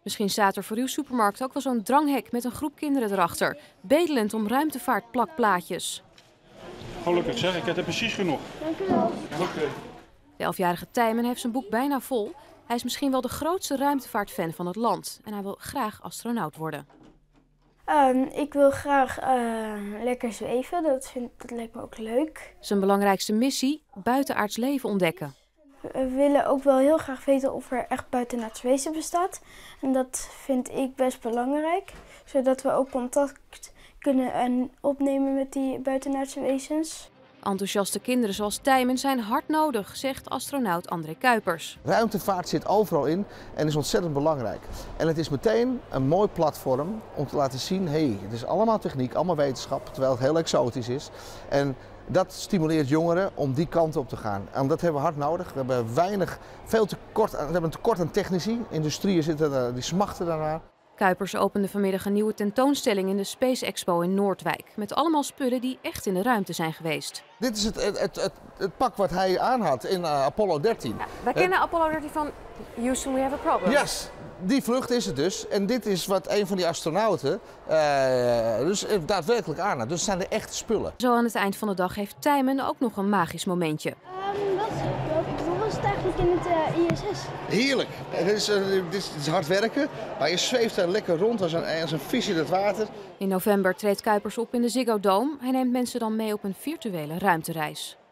Misschien staat er voor uw supermarkt ook wel zo'n dranghek met een groep kinderen erachter, bedelend om ruimtevaartplakplaatjes. Gelukkig zeg, ik heb er precies genoeg. Dank u wel. Oké. De 11-jarige Tijmen heeft zijn boek bijna vol. Hij is misschien wel de grootste ruimtevaartfan van het land en hij wil graag astronaut worden. Ik wil graag lekker zweven, dat lijkt me ook leuk. Zijn belangrijkste missie? Buitenaards leven ontdekken. We willen ook wel heel graag weten of er echt buitenaards wezen bestaat. En dat vind ik best belangrijk, zodat we ook contact kunnen opnemen met die buitenaardse wezens. Enthousiaste kinderen zoals Tijmen zijn hard nodig, zegt astronaut André Kuipers. Ruimtevaart zit overal in en is ontzettend belangrijk. En het is meteen een mooi platform om te laten zien, het is allemaal techniek, allemaal wetenschap, terwijl het heel exotisch is. En dat stimuleert jongeren om die kant op te gaan. En dat hebben we hard nodig. We hebben we hebben een tekort aan technici. Industrieën die smachten daarnaar. Kuipers opende vanmiddag een nieuwe tentoonstelling in de Space Expo in Noordwijk. Met allemaal spullen die echt in de ruimte zijn geweest. Dit is het pak wat hij aan had in Apollo 13. Ja, wij kennen Apollo 13 van Houston, we have a problem. Yes, die vlucht is het dus. En dit is wat een van die astronauten dus daadwerkelijk aan had. Dus het zijn de echte spullen. Zo aan het eind van de dag heeft Tijmen ook nog een magisch momentje. Hoe was het eigenlijk in het ISS? Heerlijk. Het is hard werken, maar je zweeft daar lekker rond als een vis in het water. In november treedt Kuipers op in de Ziggo Dome. Hij neemt mensen dan mee op een virtuele ruimtereis.